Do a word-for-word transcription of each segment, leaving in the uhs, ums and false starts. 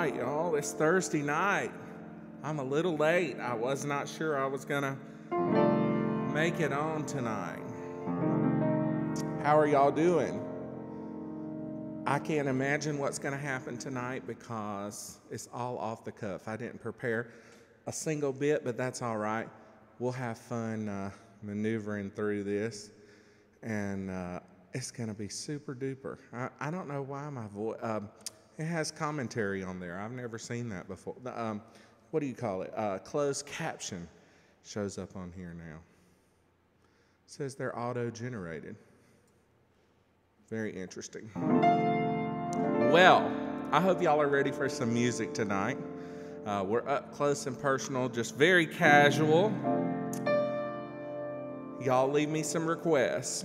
right, y'all, it's Thursday night. I'm a little late. I was not sure I was gonna make it on tonight. How are y'all doing? I can't imagine what's gonna happen tonight because it's all off the cuff. I didn't prepare a single bit, but that's all right. We'll have fun uh, maneuvering through this, and uh, it's gonna be super duper. I, I don't know why my voice, um, it has commentary on there. I've never seen that before. The, um, what do you call it? Uh, closed caption shows up on here now. It says they're auto-generated. Very interesting. Well, I hope y'all are ready for some music tonight. Uh, we're up close and personal, just very casual. Y'all leave me some requests.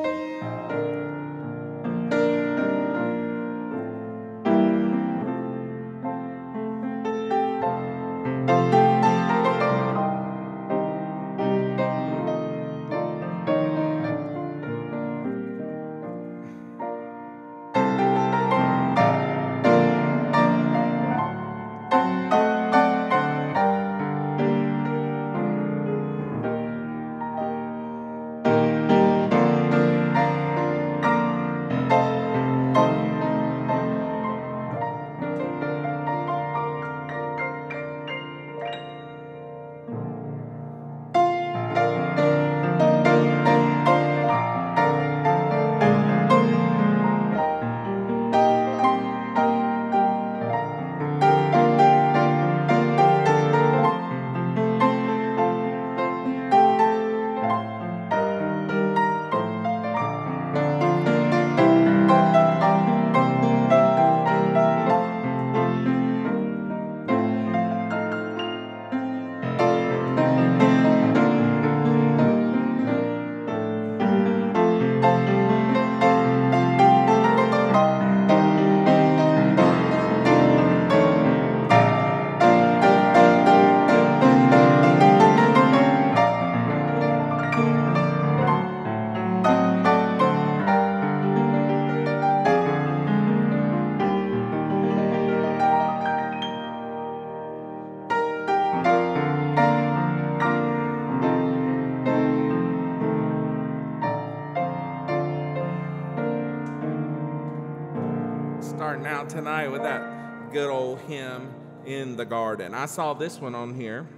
Starting out tonight with that good old hymn, In the Garden. I saw this one on here.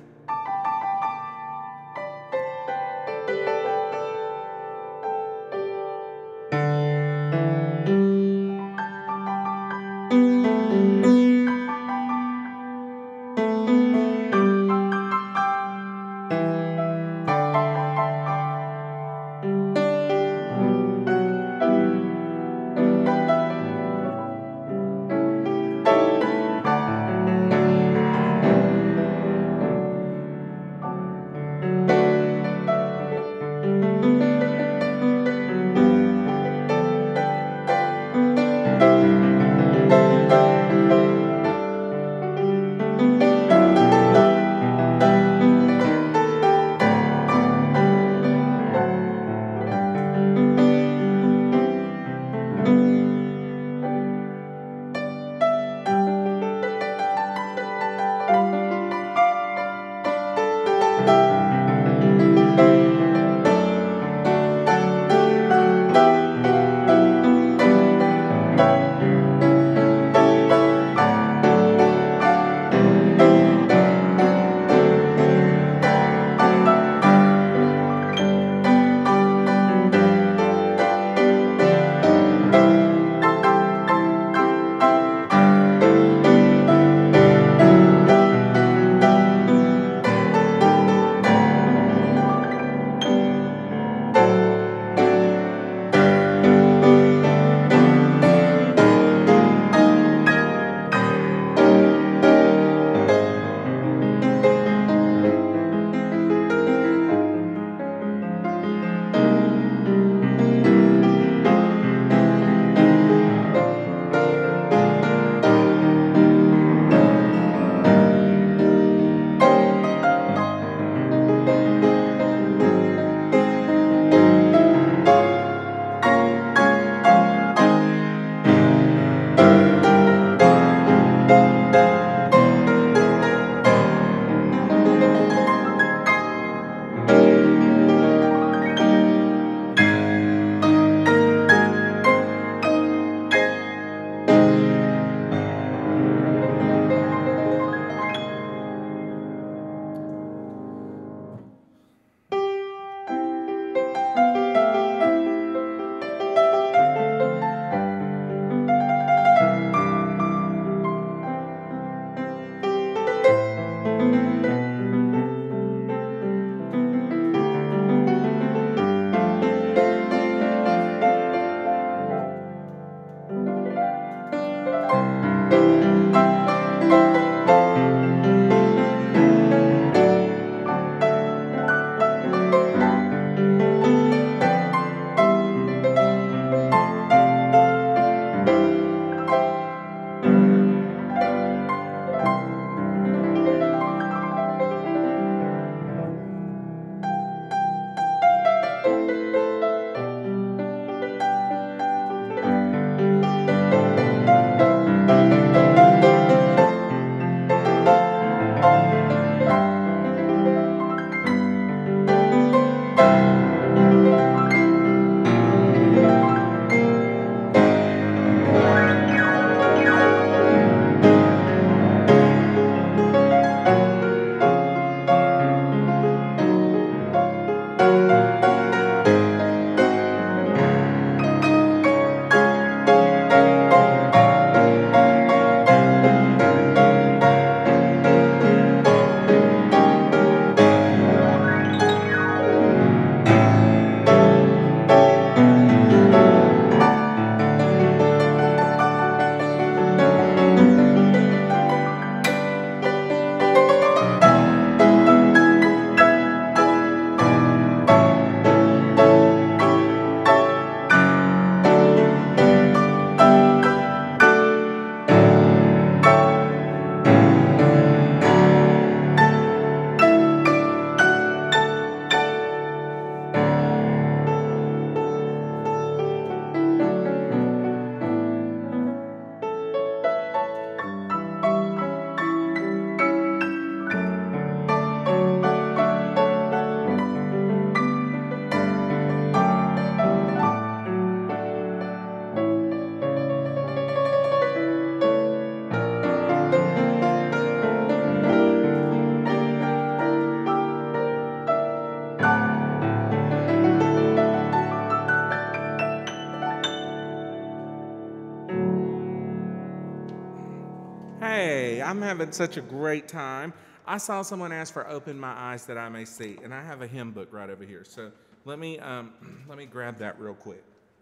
I'm having such a great time. I saw someone ask for "Open My Eyes That I May See," and I have a hymn book right over here. So let me um, let me grab that real quick.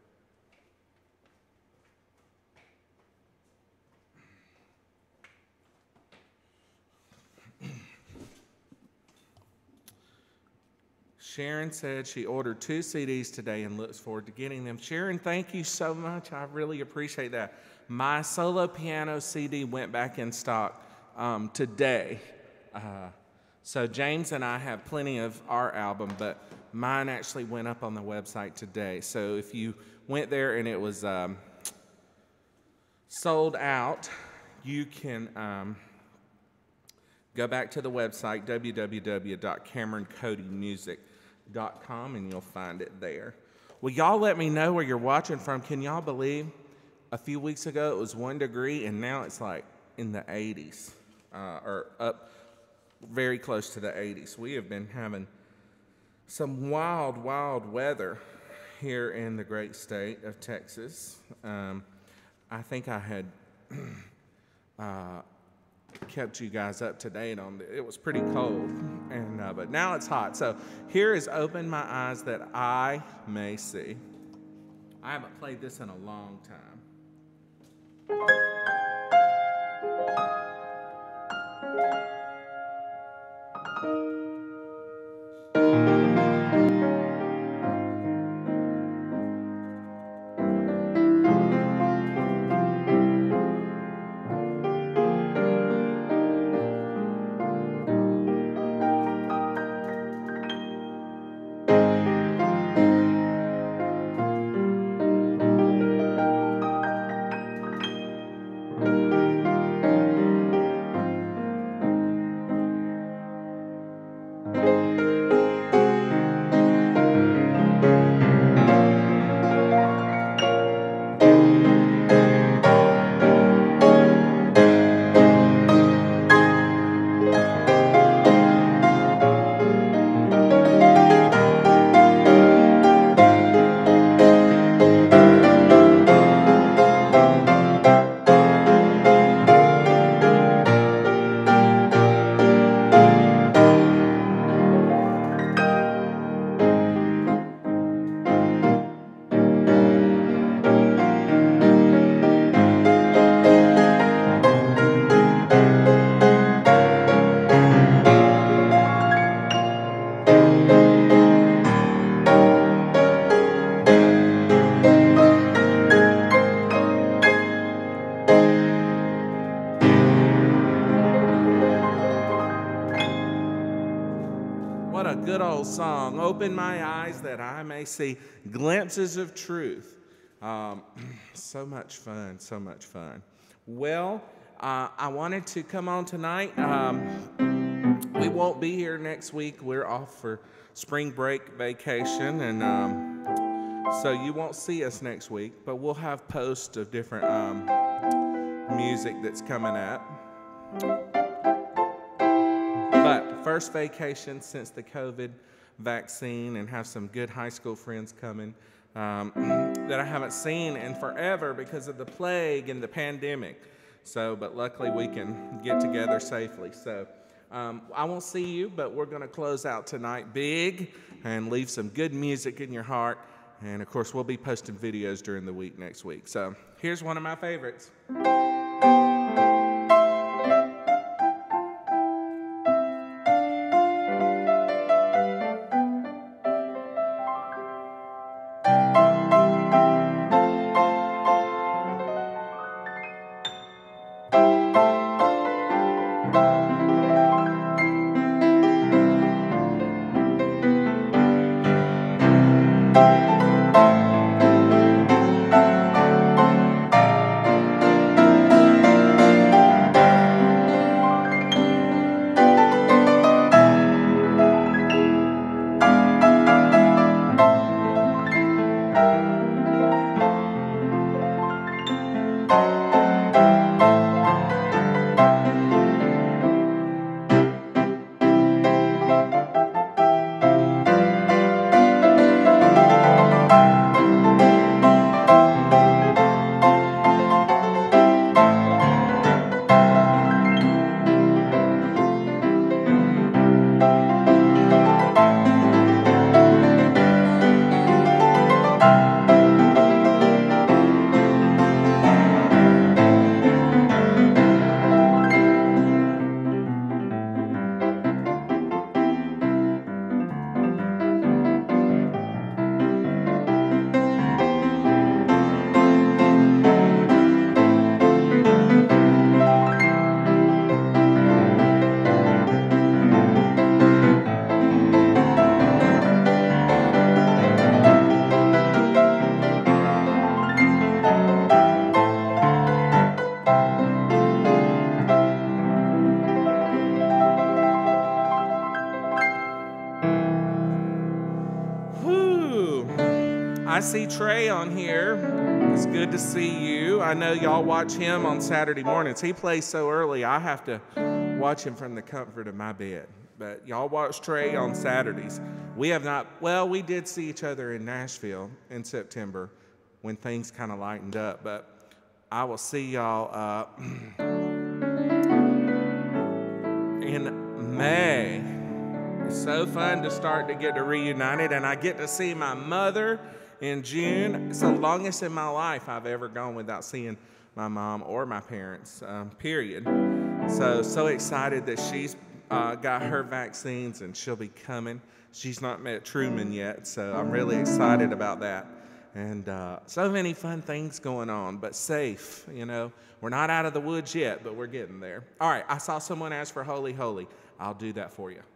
Sharon said she ordered two C Ds today and looks forward to getting them. Sharon, thank you so much. I really appreciate that. My solo piano C D went back in stock um, today. Uh, so James and I have plenty of our album, but mine actually went up on the website today. So if you went there and it was um, sold out, you can um, go back to the website, w w w dot cameron cody music dot com, and you'll find it there. Well, y'all let me know where you're watching from. Can y'all believe a few weeks ago it was one degree and now it's like in the eighties, uh, or up very close to the eighties. We have been having some wild, wild weather here in the great state of Texas. Um, I think I had uh, kept you guys up to date on it. It was pretty cold, and uh, but now it's hot. So here is "Open My Eyes That I May See." I haven't played this in a long time. What a good old song. Open my eyes that I may see glimpses of truth. Um, so much fun, so much fun. Well, uh, I wanted to come on tonight. Um, we won't be here next week. We're off for spring break vacation, and um, so you won't see us next week, but we'll have posts of different um, music that's coming up. But first vacation since the COVID vaccine, and have some good high school friends coming um, that I haven't seen in forever because of the plague and the pandemic. So, but luckily we can get together safely. So um, I won't see you, but we're going to close out tonight big and leave some good music in your heart. And of course, we'll be posting videos during the week next week. So here's one of my favorites. I see Trey on here. It's good to see you. I know y'all watch him on Saturday mornings. He plays so early, I have to watch him from the comfort of my bed. But y'all watch Trey on Saturdays. We have not, well, we did see each other in Nashville in September when things kind of lightened up. But I will see y'all uh, in May. It's so fun to start to get to reunited, and I get to see my mother in June. It's the longest in my life I've ever gone without seeing my mom or my parents, um, period. So, so excited that she's uh, got her vaccines and she'll be coming. She's not met Truman yet, so I'm really excited about that. And uh, so many fun things going on, but safe, you know. We're not out of the woods yet, but we're getting there. All right, I saw someone ask for Holy, Holy. I'll do that for you.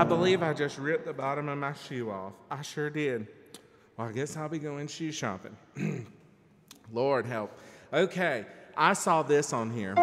I believe I just ripped the bottom of my shoe off. I sure did. Well, I guess I'll be going shoe shopping. Lord help. Okay, I saw this on here.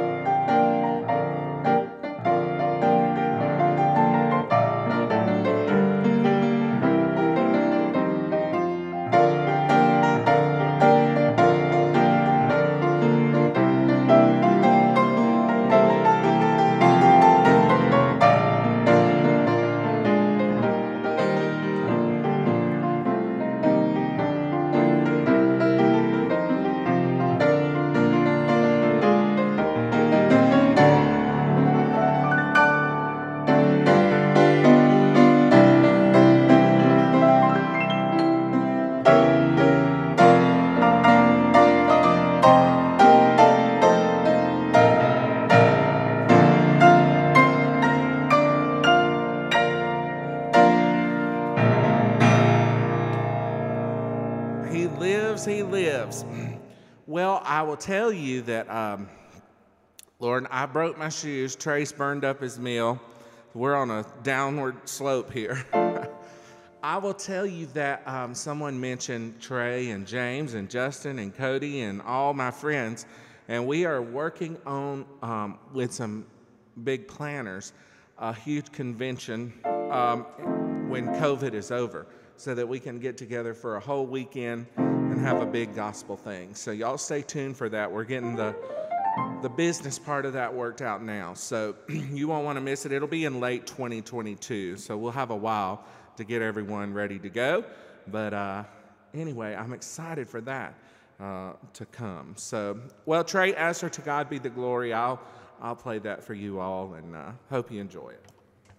He lives, he lives. Well, I will tell you that, um, Lord, I broke my shoes. Trace burned up his meal. We're on a downward slope here. I will tell you that um, someone mentioned Trey and James and Justin and Cody and all my friends, and we are working on, um, with some big planners, a huge convention um, when COVID is over, so that we can get together for a whole weekend and have a big gospel thing. So y'all stay tuned for that. We're getting the the business part of that worked out now. So you won't want to miss it. It'll be in late twenty twenty-two. So we'll have a while to get everyone ready to go. But uh, anyway, I'm excited for that uh, to come. So, well, Trey, as for To God Be the Glory, I'll, I'll play that for you all, and uh, hope you enjoy it.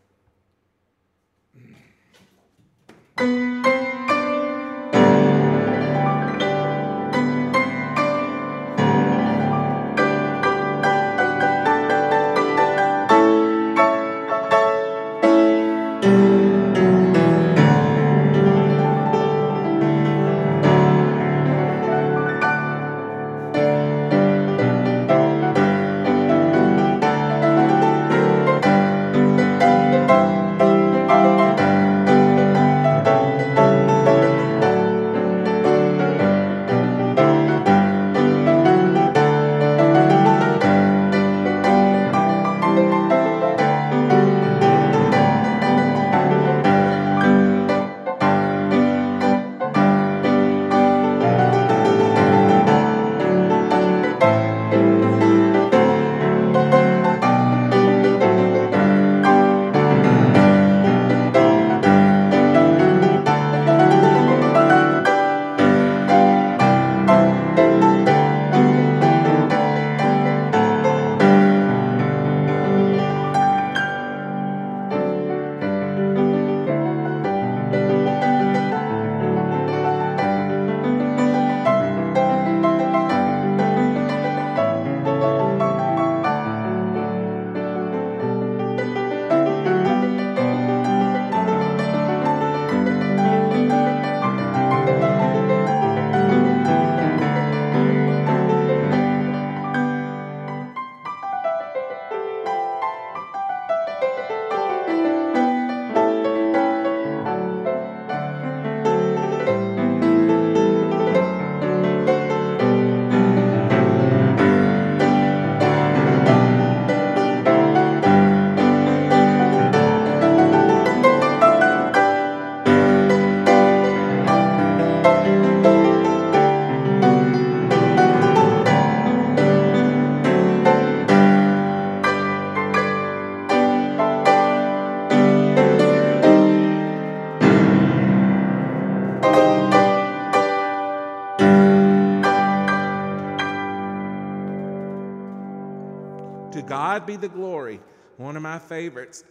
To God Be the Glory, one of my favorites.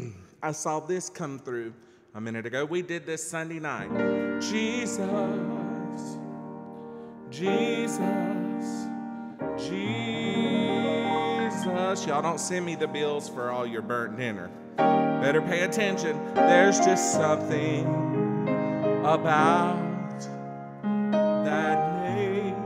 I saw this come through a minute ago. We did this Sunday night. Jesus, Jesus, Jesus. Y'all don't send me the bills for all your burnt dinner. Better pay attention. There's just something about that name.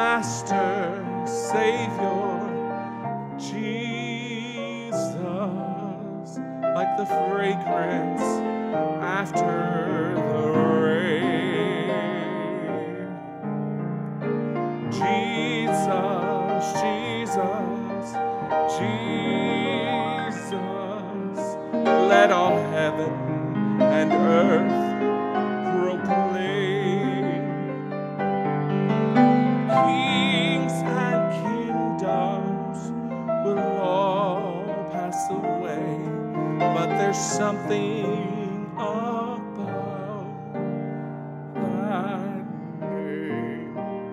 Master, Savior, Jesus. fragrance after the rain. Jesus, Jesus, Jesus, let all heaven and earth proclaim. Kings and kingdoms will all pass away, but there's something about that name.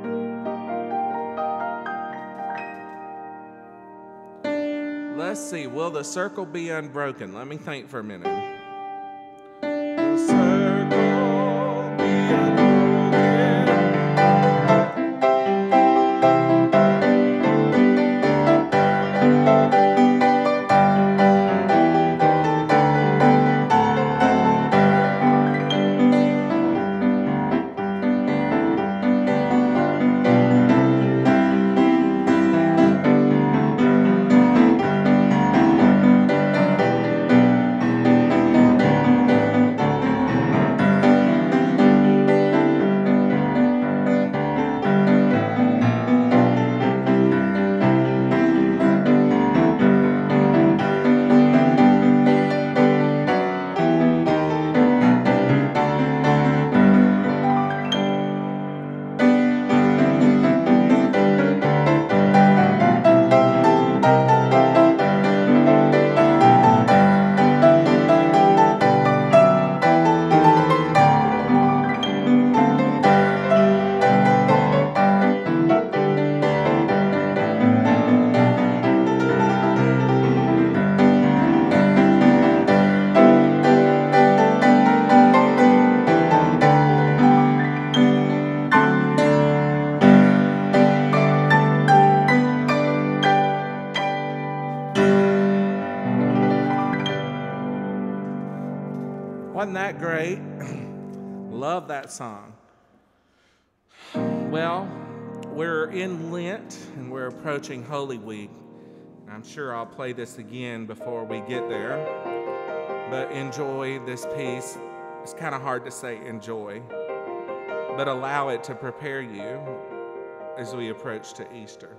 Let's see, will the circle be unbroken? Let me think for a minute. The circle be unbroken. Wasn't that great? Love that song. Well, we're in Lent and we're approaching Holy Week. I'm sure I'll play this again before we get there, but enjoy this piece. It's kind of hard to say enjoy, but allow it to prepare you as we approach to Easter.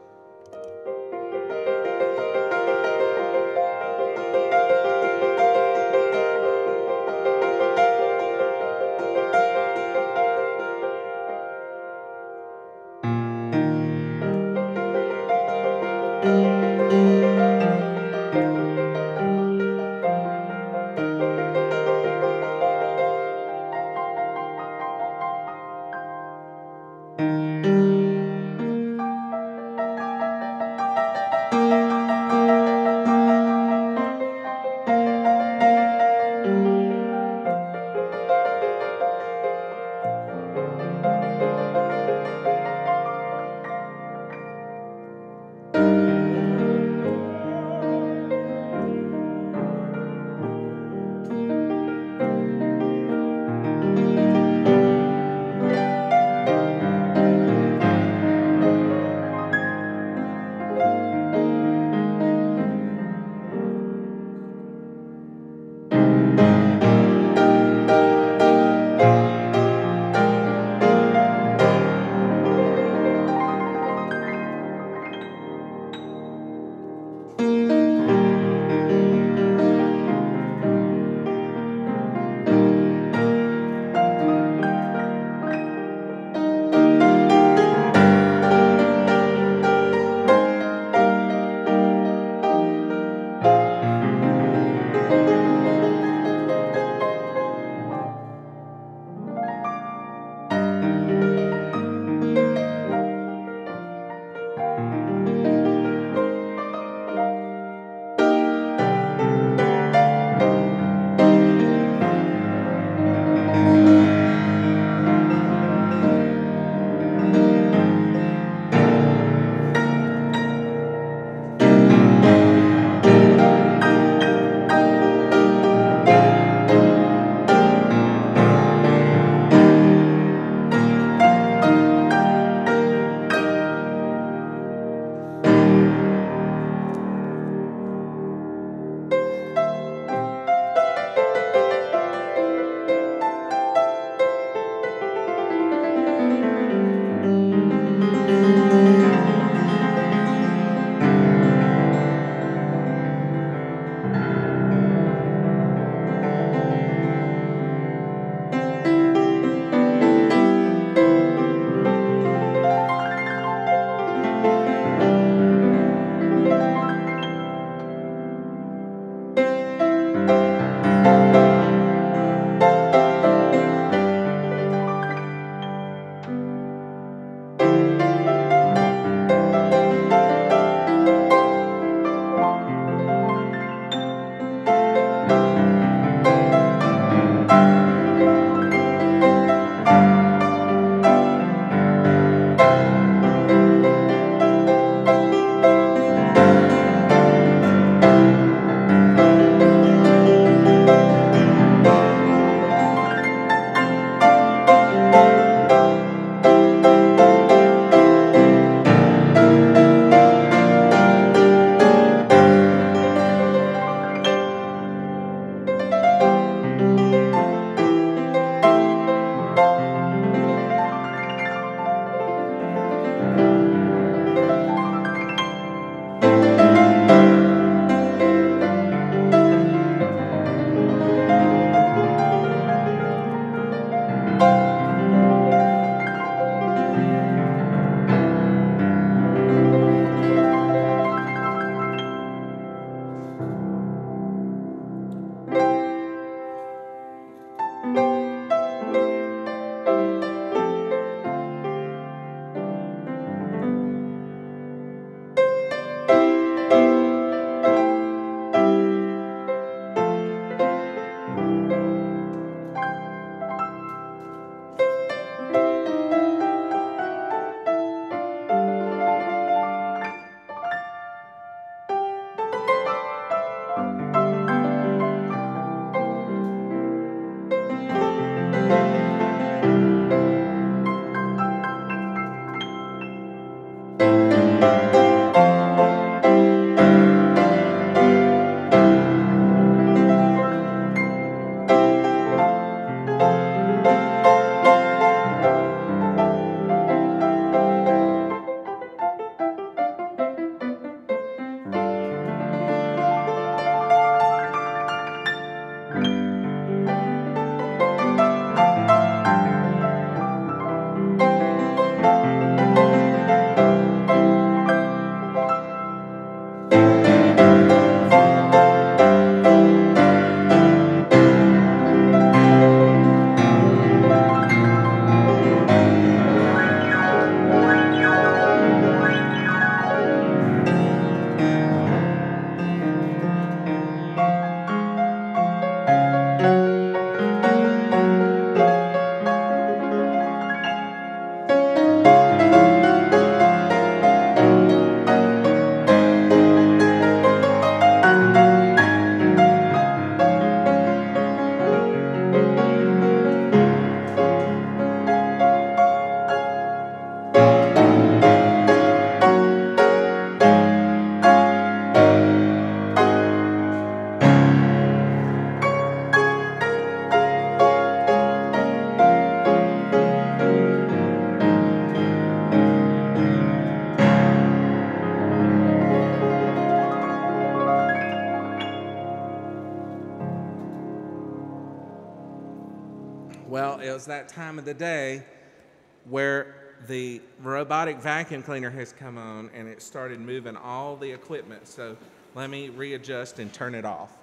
was that time of the day where the robotic vacuum cleaner has come on and it started moving all the equipment. So let me readjust and turn it off.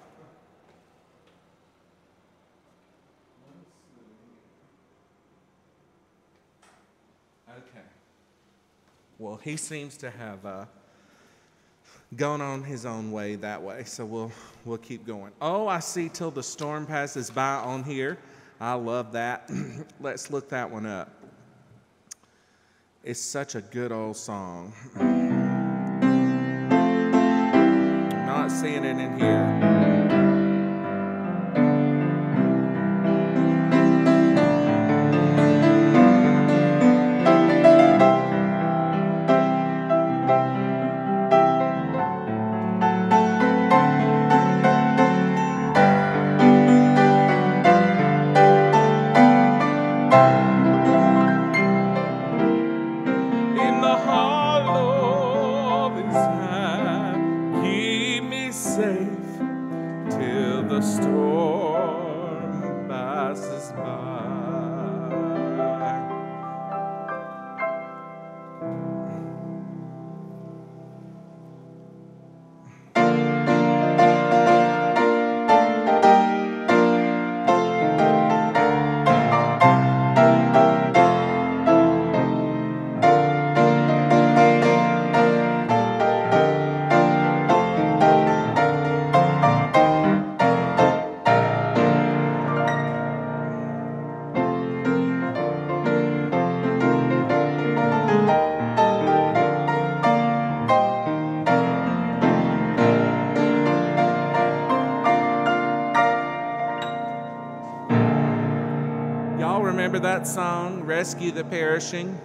Okay. Well, he seems to have uh, gone on his own way that way, so we'll we'll keep going. Oh, I see Till the Storm Passes By on here. I love that. Let's look that one up. It's such a good old song. I'm not seeing it in here. Remember that song, Rescue the Perishing?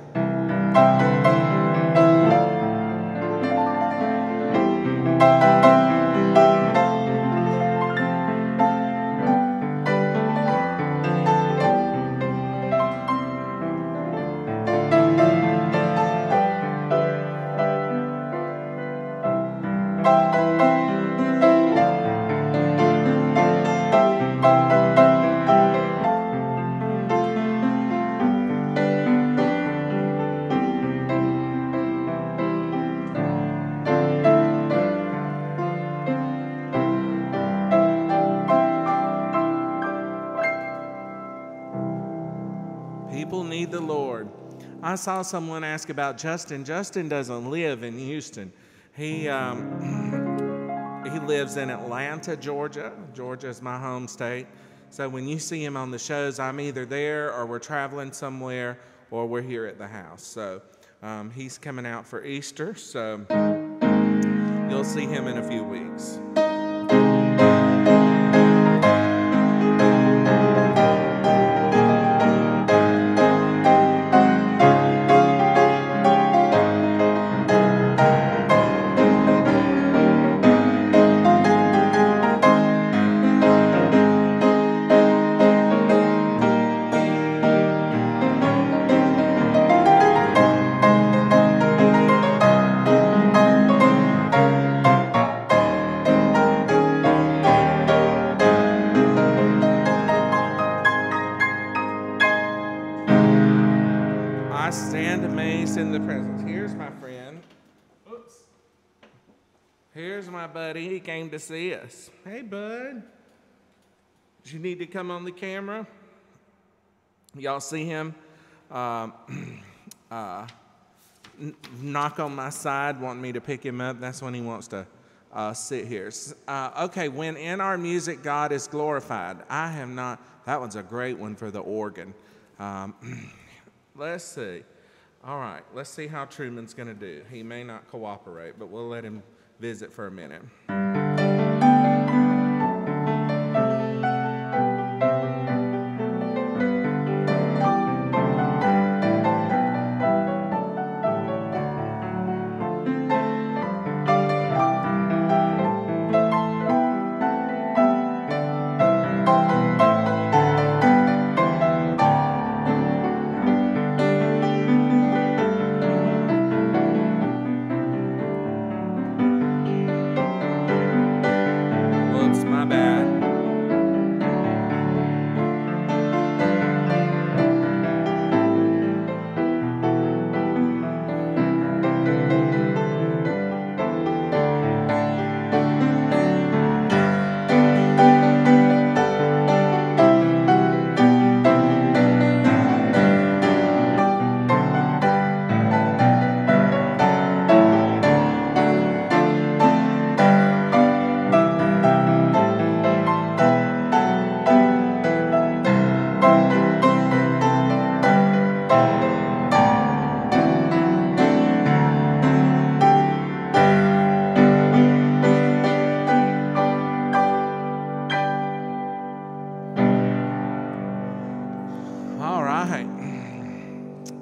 People need the Lord. I saw someone ask about Justin. Justin doesn't live in Houston. He um, he lives in Atlanta, Georgia. Georgia is my home state. So when you see him on the shows, I'm either there or we're traveling somewhere or we're here at the house. So um, he's coming out for Easter. So you'll see him in a few weeks. I stand amazed in the presence. Here's my friend. Oops. Here's my buddy. He came to see us. Hey, bud. Did you need to come on the camera? Y'all see him um, uh, n- knock on my side, wanting me to pick him up. That's when he wants to uh, sit here. Uh, okay, when in our music, God is glorified. I have not, that one's a great one for the organ. Um, Let's see. All right, let's see how Truman's going to do. He may not cooperate, but we'll let him visit for a minute.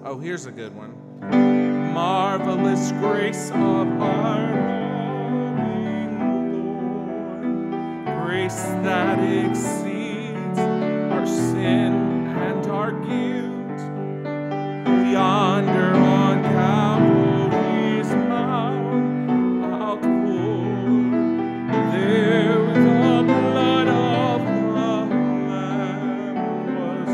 Oh, here's a good one. Marvelous grace of our loving Lord, grace that exceeds our sin and our guilt. Yonder on Calvary's mount outpoured, there the blood of the Lamb was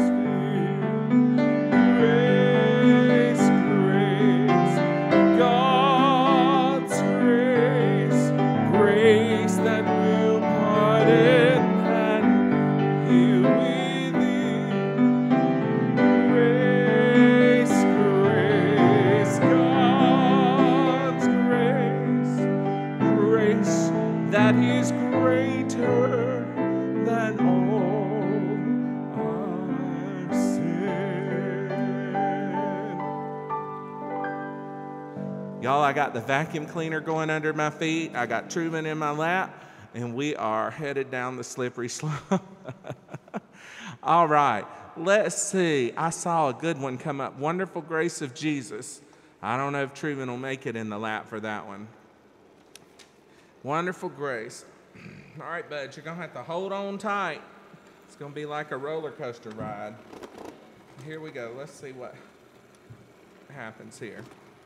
spilled. Grace, grace, God's grace, grace that will pardon and heal within. Grace, grace, God's grace, grace that is greater than all our sin. Y'all, I got the vacuum cleaner going under my feet. I got Truman in my lap, and we are headed down the slippery slope. All right, let's see. I saw a good one come up. Wonderful Grace of Jesus. I don't know if Truman will make it in the lap for that one. Wonderful Grace. All right, bud, you're going to have to hold on tight. It's going to be like a roller coaster ride. Here we go. Let's see what happens here.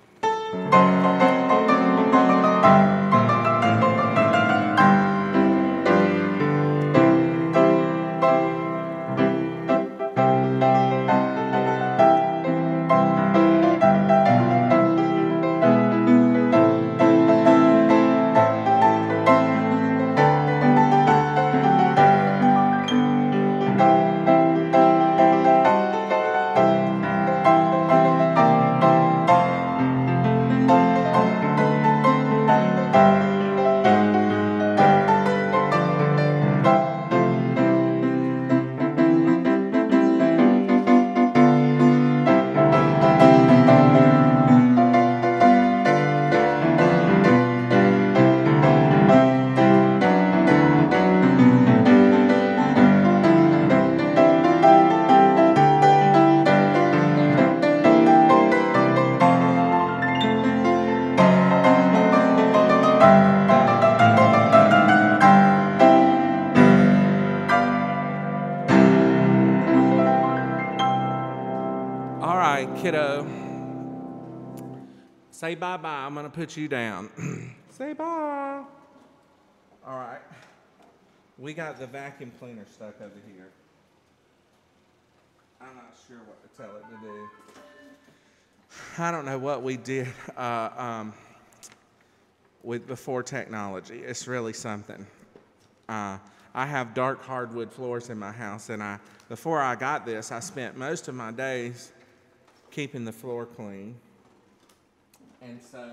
Kiddo, say bye-bye. I'm going to put you down. Say bye. All right. We got the vacuum cleaner stuck over here. I'm not sure what to tell it to do. I don't know what we did uh, um, with before technology. It's really something. Uh, I have dark hardwood floors in my house, and I before I got this, I spent most of my days keeping the floor clean. And so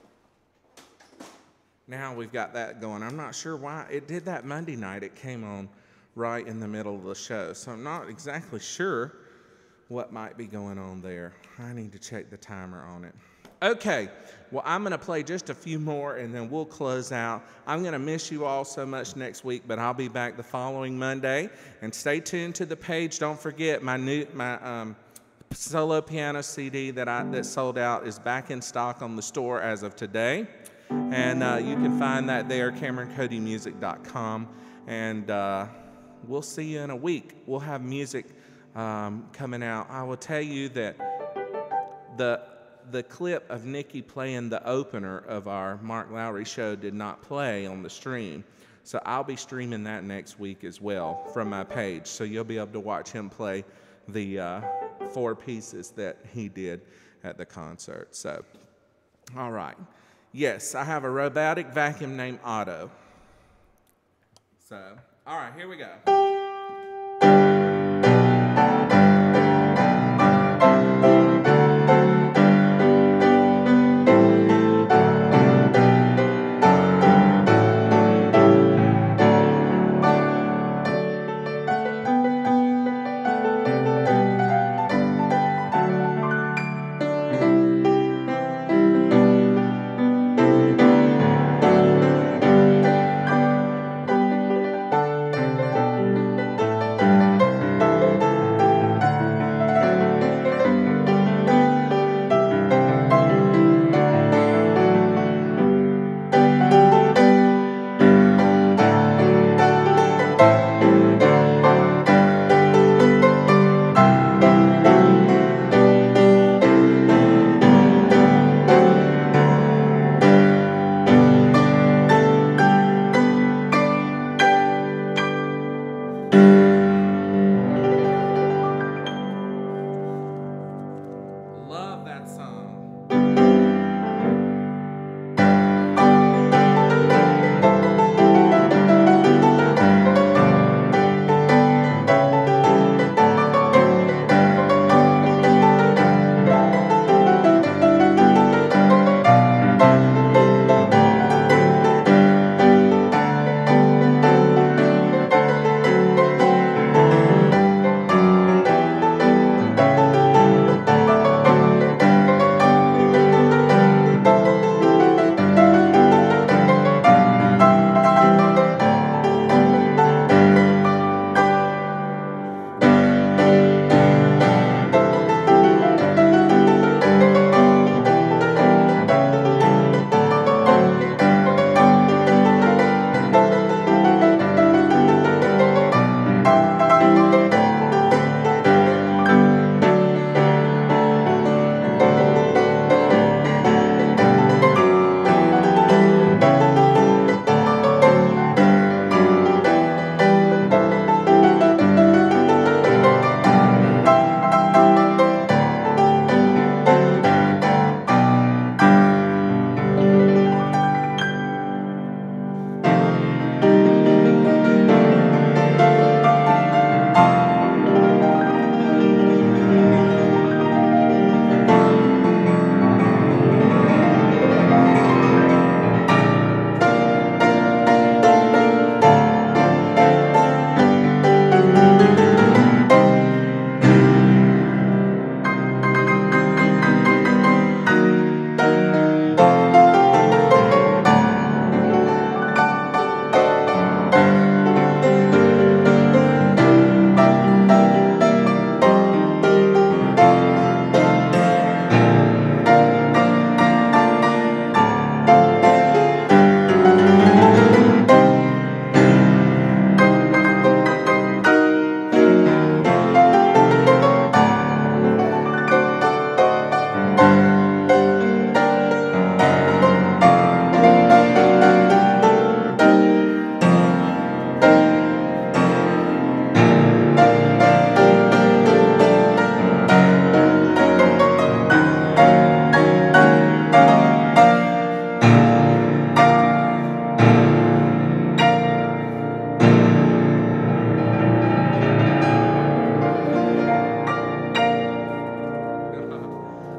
now we've got that going. I'm not sure why. It did that Monday night. It came on right in the middle of the show. So I'm not exactly sure what might be going on there. I need to check the timer on it. Okay, well, I'm going to play just a few more, and then we'll close out. I'm going to miss you all so much next week, but I'll be back the following Monday. And stay tuned to the page. Don't forget, my new my um, solo piano C D that I that sold out is back in stock on the store as of today. And uh, you can find that there, Cameron Cody Music dot com. And uh, we'll see you in a week. We'll have music um, coming out. I will tell you that the the clip of Nikki playing the opener of our Mark Lowry show did not play on the stream. So I'll be streaming that next week as well from my page. So you'll be able to watch him play the uh, four pieces that he did at the concert. So, all right. Yes, I have a robotic vacuum named Otto. So, all right, here we go.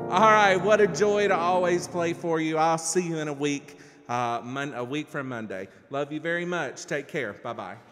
All right, what a joy to always play for you. I'll see you in a week, uh, mon- a week from Monday. Love you very much. Take care. Bye-bye.